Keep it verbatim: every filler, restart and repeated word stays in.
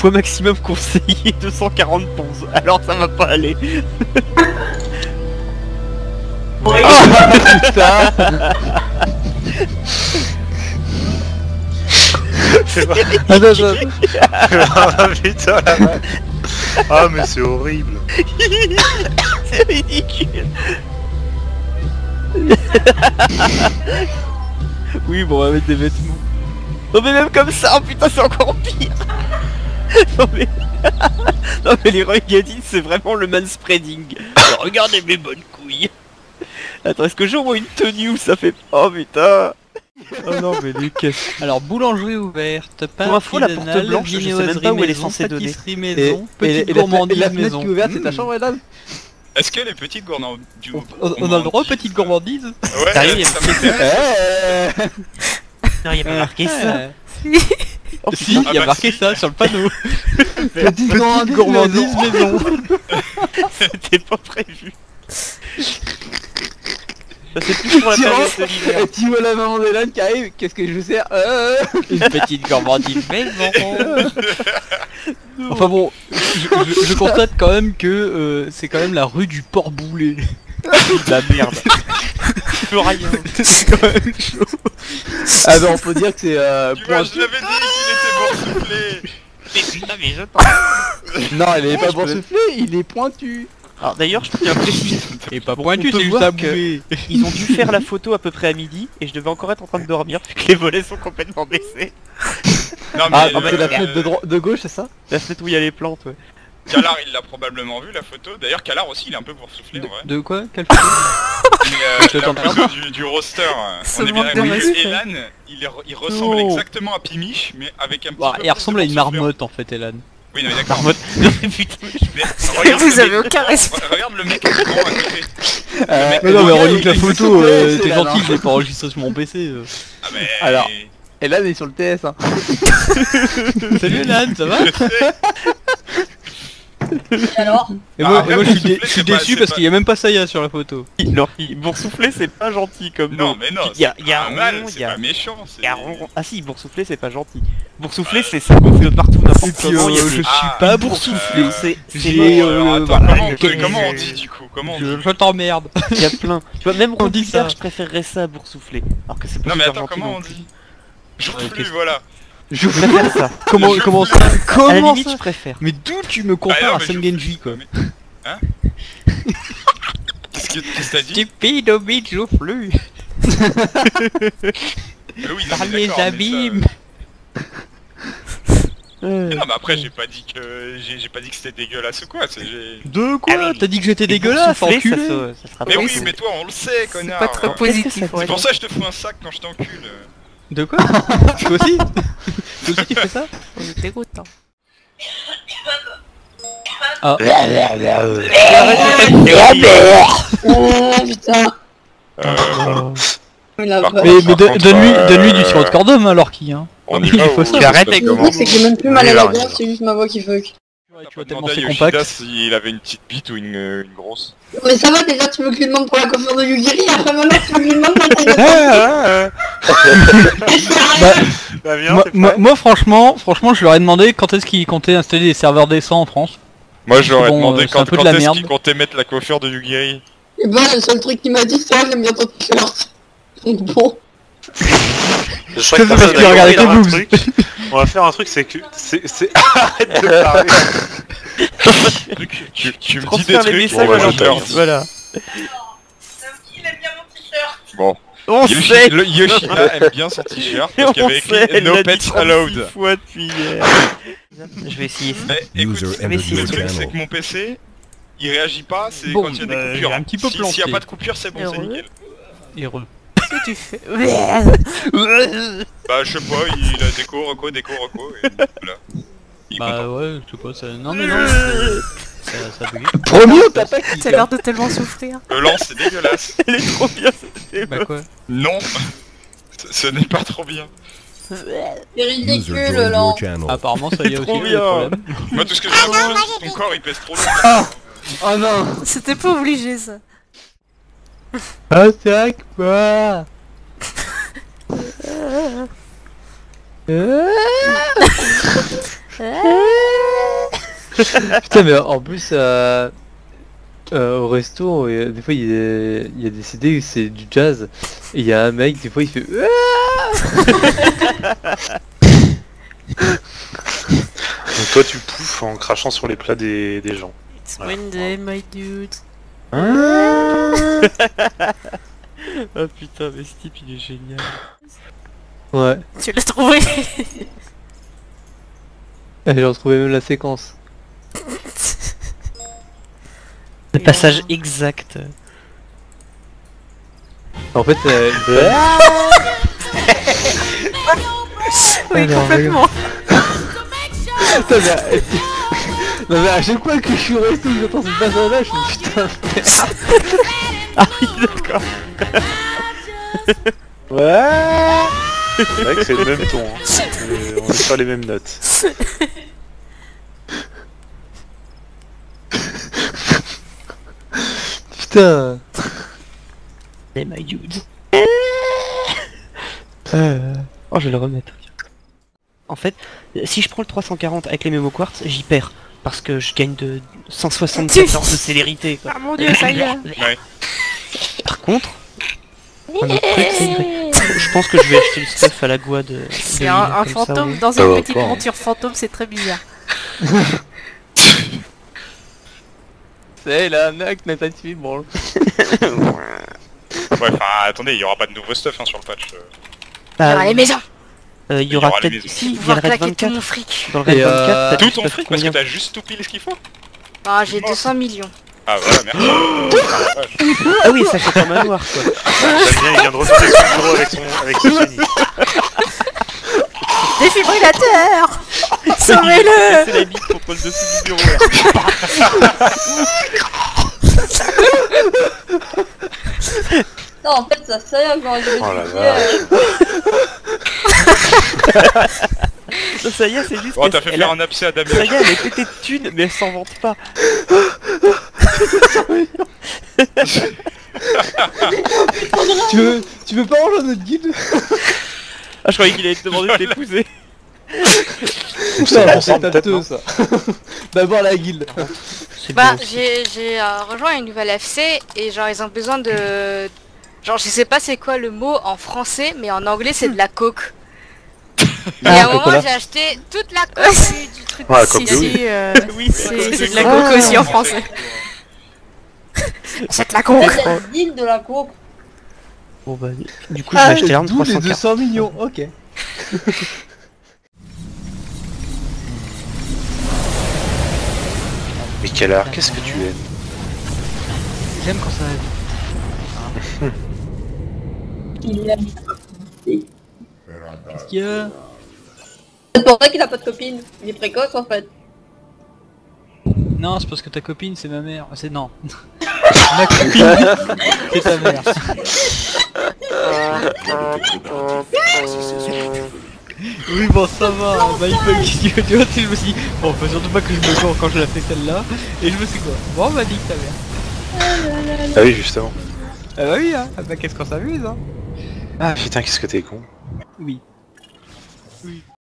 Poids maximum conseillé deux cent quarante ponces. Alors ça va pas aller. Oh putain. Attends, attends. Ah putain la vache. Ah mais c'est horrible. C'est ridicule. Oui bon on va mettre des vêtements. Non mais même comme ça, oh, putain c'est encore pire. Non mais... non mais les rugadines c'est vraiment le manspreading. Alors, regardez mes bonnes couilles. Attends, est-ce que j'aurai une tenue où ça fait... Oh putain. Oh non mais les caisses. Alors boulangerie ouverte, pain Pour info, la porte artisanal, blanche, je sais même viennoiserie pas où elle est maison, censée donner. pâtisserie Et, maison, et, petite et la, gourmandise la fenêtre maison. qui est ouverte, c'est ta Mmh. chambre, Elan? Est-ce que les petites gourmandises... On, on- on a le droit, petite gourmandise? Ouais, Sérieux, il y a ça m'intéresse. Non, il y a pas marqué ça. Oh, Si, putain. il y a Ah bah marqué si. ça sur le panneau. Petite gourmandise, Gourmandise maison. maison. C'était pas prévu. Ça c'est plus pour la Tu période rentres, de l'hiver. et tu vois la maman d'Elan qui arrive, qu'est-ce que je vous sers? euh... Une petite gourmandise maison. Enfin bon, je, je- je constate quand même que euh, c'est quand même la rue du Port-Boulet. De la merde. Plus rien. C'est quand même chaud. Ah bah on peut dire que c'est euh, Tu vois, point... je l'avais dit qu'il était boursouflé. Mais putain mais je... Non, il est pas je peux- boursouflé, il est pointu. Alors d'ailleurs je tiens à préciser. Et pas On pointu, peut c'est juste voir à que- bouler. Ils ont dû faire la photo à peu près à midi et je devais encore être en train de dormir vu que les volets sont complètement baissés. Non mais Ah, euh, c'est la fenêtre de, dro- de gauche, c'est ça? La fenêtre où il y a les plantes, ouais. Kalar il l'a probablement vu la photo. D'ailleurs Kalar aussi il est un peu boursouflé en vrai. De quoi? Quelle photo? Mais, euh, Je la t'entends. photo du, du roster, euh, Ce on est bien manque de d'accord. respect. Elan, il, est, il ressemble Oh. exactement à Pimiche mais avec un petit Bah, peu il plus ressemble de à une boursouflure. marmotte en fait, Elan. Oui non mais d'accord. Marmotte. Non mais putain. Mais regarde Vous le avez mec- aucun respect. Regarde le mec grand à côté. Euh, mec- Mais non, mais regarde, relique la il- photo, il- euh, c'est t'es là, gentil, non. je l'ai pas enregistré sur mon P C. euh. Ah mais... Alors. Elan est sur le T S, hein. Salut Elan, ça va? Je sais. Et alors? Et Ah, moi, après, et moi, je suis, dé- boursouflé, je suis c'est pas- déçu c'est parce pas- qu'il y a même pas Saya sur la photo. Non, il- boursouflé c'est pas gentil comme Non mot. mais non, Il y a, c'est il y a pas un mal, rond, il c'est y a... pas méchant. c'est- il y a un rond. Ah si, boursouflé c'est pas gentil. Boursouflé c'est ça gonfle de partout Et n'importe puis, comment, il y a euh, des... je suis Ah, pas boursouflé, boursouflé. c'est... c'est J'ai, moche. Bon, alors, euh, attends, voilà, comment, quel- comment on dit du coup? Comment on Je, dit je t'emmerde. Il y a plein. Tu vois, même On dit Rondisseur, ça. je préférerais ça à boursouflé. Alors que c'est pas Non mais super attends, gentil comment non on plus. dit? Je Ouais, plus, qu'est-ce- voilà. Je préfère ça. Comment, Je comment flûte. ça? À la Comment limite, ça? je préfère. Mais d'où tu me Ah, compares non, à mais je Sengenji flûte, quoi? mais- Hein? Qu'est-ce que qu'est-ce que t'as dit? Stupide hobbit joufflu Mais oui, non, par mais les d'accord, mais ça- abîmes. Euh, Mais non mais après j'ai pas dit que j'ai j'ai pas dit que c'était dégueulasse ou quoi, c'est j'ai... De quoi? Ah oui. T'as dit que j'étais et dégueulasse, boursouflé, ça, enculé. se- ça sera Mais pas oui, possible. mais toi on le sait, C'est connard. pas très C'est positif, ouais. pour ça que je te fous un sac quand je t'encule. De quoi? Toi aussi? Toi aussi tu fais ça? On est dégoûtant. Ah. Oh putain. Euh, Il a Par pas- Mais, mais Par don- contre, donne-lui euh, donne-lui du sirop de cordon alors qui hein? on Il y va faut ou ça. tu Arrête passes avec comment? Le truc, c'est que j'ai même plus mal à Oui, la là, gorge, c'est juste ma voix qui fuck. Ouais, tu T'as vois pas tellement demandé c'est à compact. Yoshida S'il avait une petite bite ou une, euh, une grosse. Mais ça va déjà, tu veux que je lui demande pour la coiffure de Yugiri, après maintenant tu veux que je lui demande pour ta Bah, Bah viens, moi, t'es moi- prêt? moi, franchement, franchement je leur ai demandé quand est-ce qu'ils comptaient installer des serveurs décents en France. Moi j'aurais bon, demandé euh, c'est quand, un peu de quand la est-ce merde. qu'il comptait mettre la coiffure de Yugiri. Et bah le seul truc qu'il m'a dit c'est ah j'aime bien ton t-shirt. Donc bon. Je Ça, c'est parce qu'il regardait tes boobs. On va faire un truc, c'est que... C'est... c'est- Arrête de parler. tu, tu me dis des Transfère les trucs, messages bon, à bah, je te l'antenne, dis. voilà. Il aime bien mon t-shirt. Bon. On Yoshi- sait. le Yoshida aime bien son t-shirt parce qu'il y On avait sait, écrit elle No l'a dit Pets trente-six Allowed. fois depuis hier. Je vais essayer ça. Mais écoute, User mais entered si, le your truc c'est channel. que mon P C il réagit pas, c'est Bon, quand il y a des bah, coupures. j'ai un petit peu Si- S'il y a planté. pas de coupure c'est bon, c'est Heureux. nickel. Heureux. Qu'est-ce que tu fais? Bah je sais pas, il a déco, reco, déco, reco, et voilà. Il est Bah content. ouais, je sais pas, ça... Non mais non, c'est- ça, ça bugué. Promis, on t'attaque. T'as l'air de tellement souffrir. Le lance c'est dégueulasse. Elle est trop bien cette Bah quoi? Non, ce, ce n'est pas trop bien. C'est User ridicule joined là. your channel. Apparemment ça y est aussi, trop le bien. problème. Moi tout ce que j'ai l'impression c'est que ton corps il pèse trop lourd. Oh non. C'était pas obligé ça. Attaque pas. Ah. 哎 Ah. Euh Putain, mais en plus, euh, euh, au resto, euh, des fois il y a, il y a des C D où c'est du jazz, et il y a un mec, des fois il fait Donc toi tu pouffes en crachant sur les plats des, des gens. It's Voilà. Monday, my dude. Oh putain, mais ce type il est génial. Ouais, Tu l'as trouvé. et j'ai retrouvé même la séquence. Le passage exact. En fait, euh, Oui, Alors, complètement. Putain, mais, euh, non, mais à chaque fois que je suis au resto et que j'entends ce passage là, je me dis putain. Ah oui, d'accord. Ouais. C'est vrai que c'est le même ton, hein. Euh, on est sur les mêmes notes. Putain. Et my dude. Euh, Oh, je vais le remettre. En fait, si je prends le trois cent quarante avec les mémo quartz, j'y perds. Parce que je gagne de cent soixante-quatorze de célérité, quoi. Ah mon dieu, ça y est. Ouais. Par contre, un autre truc, c'est que je pense que je vais acheter le stuff à la goua de... C'est de un, Lille, un comme ça, fantôme ouais. dans Ça une va petite pas, hein. monture fantôme, c'est très bizarre. c'est la nac, Nathan Fibre. Ouais, enfin, attendez, il y aura pas de nouveau stuff hein, sur le patch. euh. Bah, les maisons. euh, il y Il y aura aura les peut-être... maisons. Si, il y a Pouvoir le raid claquer tout vingt-quatre. mon fric. Dans le raid Et, euh, vingt-quatre, t'as Tout du ton stuff fric parce que combien t'as juste tout pile ce qu'il faut. Ah, j'ai deux cents millions. Ah voilà, merci. Ah, la vache. Ah oui, ça fait comme un noir, quoi. J'aime bien, il vient de retourner son bureau avec son, avec son Sony. Défibrillateur. C'est Sauvez-le. la bite contre le dessus du bureau, là. Non, en fait, ça sert quand je Oh la me dis, vache. euh, Ça, ça y est, c'est juste Oh, que t'as fait elle faire a- un abcès à Ça Damien. y est, elle est pétée de thunes, mais elle s'en vante pas. Tu veux, tu veux pas rejoindre notre guide? Ah, je croyais qu'il allait te demander de t'épouser. On sort Non, ensemble, c'est peut-être, tâteux, non ça. D'abord la guilde. C'est Bah, beau aussi. j'ai j'ai euh, rejoint une nouvelle F C et genre ils ont besoin de... Genre je sais pas c'est quoi le mot en français, mais en anglais c'est de la coke. Et à un moment Coca-Cola. j'ai acheté toute la coke du, du truc. Ouais, la Si, coque de oui. si, euh, Oui, c'est c'est de la Ah, coke aussi en français. C'est de la coke. il y a une ville de la coke. Bon bah, du coup, je vais acheter l'arme d'où les trois cent deux quarante. cents millions, ok. Mais quelle heure, qu'est-ce que tu aimes? J'aime quand ça va vite. Il aime. Qu'est-ce qu'il y a? C'est pour ça qu'il a pas de copine. Il est précoce en fait. Non, c'est parce que ta copine c'est ma mère. C'est non. Ma copine c'est ta mère. Oui bon ça va, hein. Bah il faut que tu vois, je me suis dit, bon faut surtout pas que je me cours quand je la fais celle-là. Et je me suis quoi, bon bah dit ta mère. Ah oui, justement. Ah bah oui hein, ah bah qu'est-ce qu'on s'amuse hein. Ah putain, qu'est-ce que t'es con. Oui.